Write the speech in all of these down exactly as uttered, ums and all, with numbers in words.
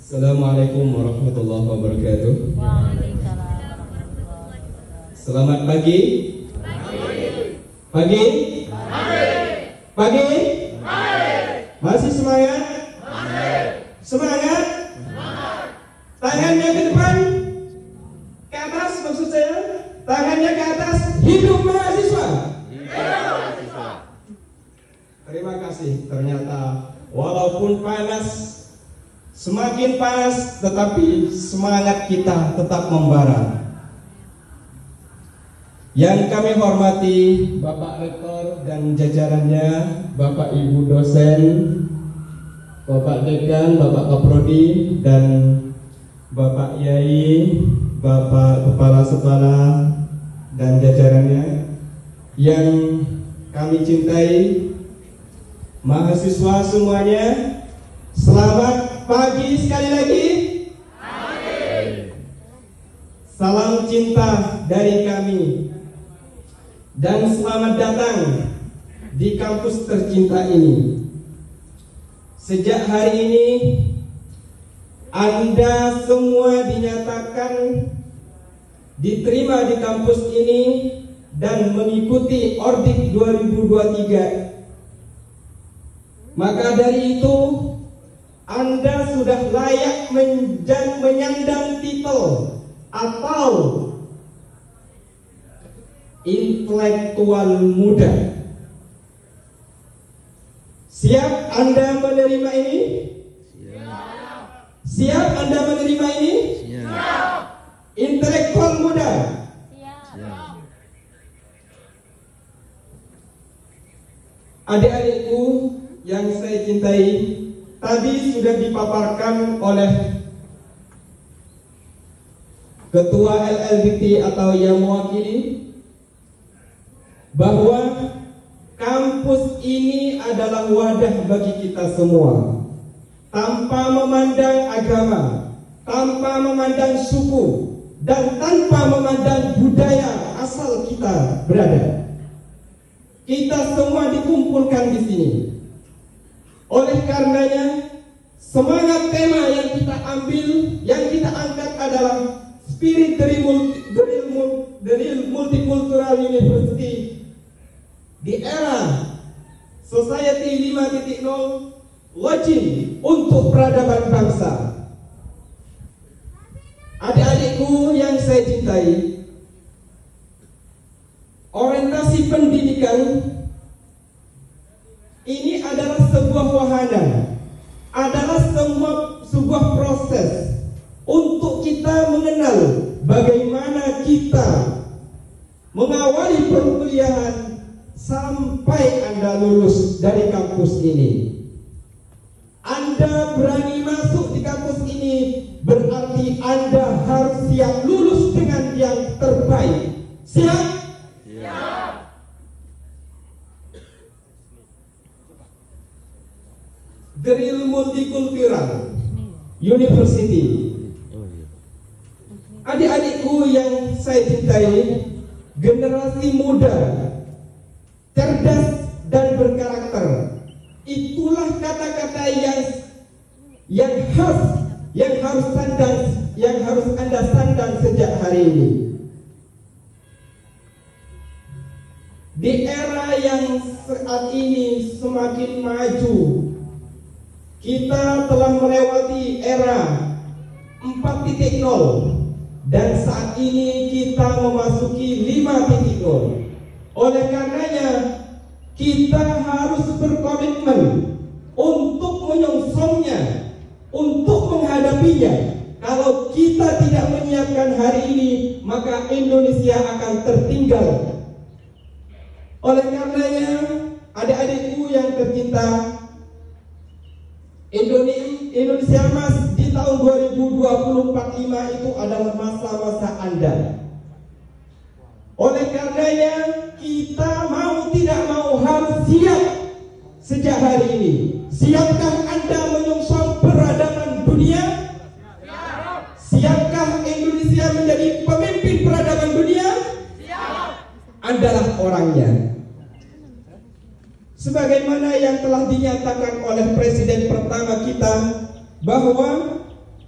Assalamualaikum warahmatullahi wabarakatuh. Waalaikumsalam. Selamat pagi. Pagi. Pagi. Masih semangat? Semangat. Tangannya ke depan, ke atas, maksud saya. Tangannya ke atas. Hidup mahasiswa. Terima kasih. Ternyata walaupun panas, semakin panas, tetapi semangat kita tetap membara. Yang kami hormati Bapak Rektor dan jajarannya, Bapak Ibu dosen, Bapak Dekan, Bapak Kaprodi, dan Bapak Yai, Bapak Kepala Sekolah dan jajarannya yang kami cintai, mahasiswa semuanya, selamat pagi sekali lagi. Salam cinta dari kami dan selamat datang di kampus tercinta ini. Sejak hari ini Anda semua dinyatakan diterima di kampus ini dan mengikuti Ordik dua ribu dua puluh tiga. Maka dari itu Anda sudah layak menjan, menyandang titel atau intelektual muda. Siap Anda menerima ini? Siap. Siap Anda menerima ini? Siap. Intelektual muda. Siap. Adik-adikku yang saya cintai, tadi sudah dipaparkan oleh Ketua L L B T atau yang mewakili bahwa kampus ini adalah wadah bagi kita semua, tanpa memandang agama, tanpa memandang suku, dan tanpa memandang budaya asal kita berada. Kita semua dikumpulkan di sini. Oleh karenanya, semangat tema yang kita ambil, yang kita angkat adalah spirit dari multi, dari multicultural university di era society lima titik nol, wajib untuk peradaban bangsa. Adik-adikku yang saya cintai, orientasi pendidikan ini adalah sebuah wahana, adalah semua sebuah proses untuk kita mengenal bagaimana kita mengawali perkuliahan sampai Anda lulus dari kampus ini. Anda berani masuk di kampus ini berarti Anda harus siap lulus dengan yang terbaik. Siap? Siap. Drill Multicultural University. Adik-adikku yang saya cintai, generasi muda, cerdas dan berkarakter, itulah kata-kata yang yang harus yang harus sandang, yang harus Anda sandang sejak hari ini. Di era yang saat ini semakin maju, kita telah melewati era empat titik nol dan saat ini kita memasuki lima titik nol. Oleh karenanya kita harus berkomitmen untuk menyongsongnya, untuk menghadapinya. Kalau kita tidak menyiapkan hari ini, maka Indonesia akan tertinggal. Oleh karenanya, adik-adikku yang tercinta, Indonesia Emas di tahun dua ribu dua puluh empat lima itu adalah masa-masa Anda. Oleh karenanya, kita mau tidak mau harus siap sejak hari ini. Siapkah Anda menyongsong peradaban dunia? Siapkah Indonesia menjadi pemimpin peradaban dunia? Adalah orangnya. Sebagaimana yang telah dinyatakan oleh presiden pertama kita, bahwa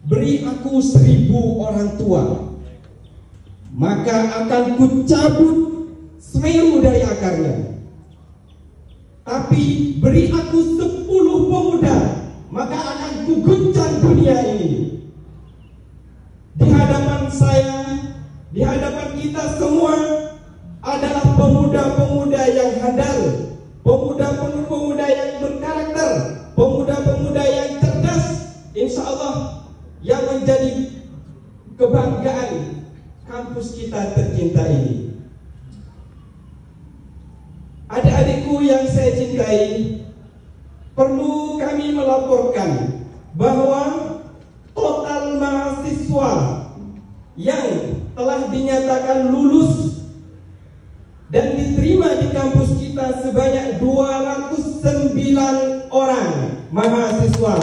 beri aku seribu orang tua, maka akan kucabut Semeru dari akarnya. Tapi beri aku sepuluh pemuda, maka akan kuguncang dunia ini. Di hadapan saya, di hadapan kita semua adalah pemuda-pemuda yang handal, pemuda-pemuda yang berkarakter, pemuda-pemuda yang cerdas, insya Allah yang menjadi kebanggaan kampus kita tercinta ini. Adik-adikku yang saya cintai, perlu kami melaporkan bahwa total mahasiswa yang telah dinyatakan lulus dan diterima di kampus kita sebanyak dua ratus sembilan orang mahasiswa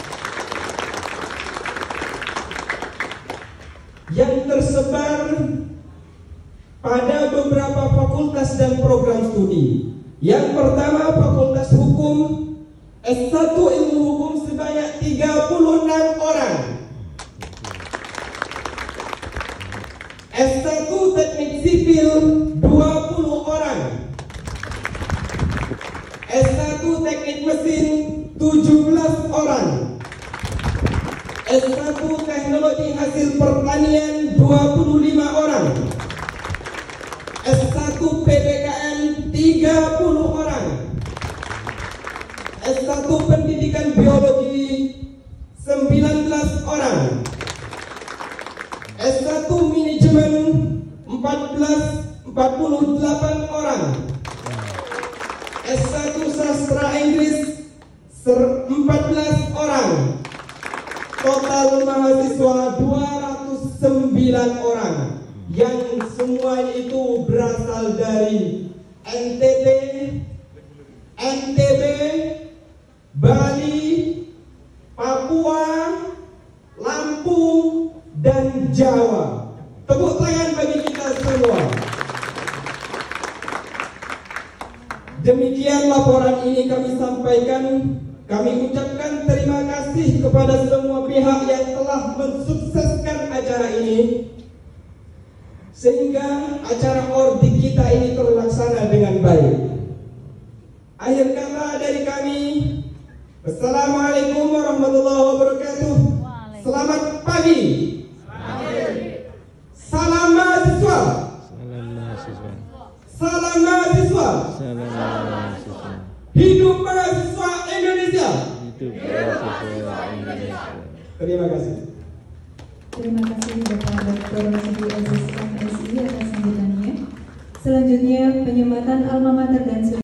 yang tersebar pada beberapa fakultas dan program studi. Yang pertama Fakultas Hukum, S satu Ilmu Hukum sebanyak tiga puluh enam orang, S satu Teknik Sipil dua puluh orang, S satu Teknik Mesin tujuh belas orang, S satu Teknologi Hasil Pertanian dua puluh lima orang, S satu P B K N tiga puluh orang, S satu Pendidikan Biologi sembilan belas orang, S satu Manajemen empat belas empat puluh delapan orang, S satu Sastra Inggris empat belas orang. Total mahasiswa dua ratus sembilan orang, yang semuanya itu berasal dari N T B, N T B, Bali, Papua, Lampung, dan Jawa. Tepuk tangan bagi kita semua. Demikian laporan ini kami sampaikan. Kami ucapkan terima kasih kepada semua pihak yang telah mensukseskan acara ini, sehingga acara ordik kita ini terlaksana dengan baik. Akhir kata dari kami, Assalamualaikum warahmatullahi wabarakatuh. Selamat pagi. Salam mahasiswa. Salam mahasiswa. Salam mahasiswa. Salam mahasiswa. Hidup mahasiswa Indonesia. Hidup mahasiswa Indonesia. Terima kasih. Terima kasih Bapak Doktor Sidi Aziz M Si atas sambutannya. Selanjutnya penyematan alma mater dan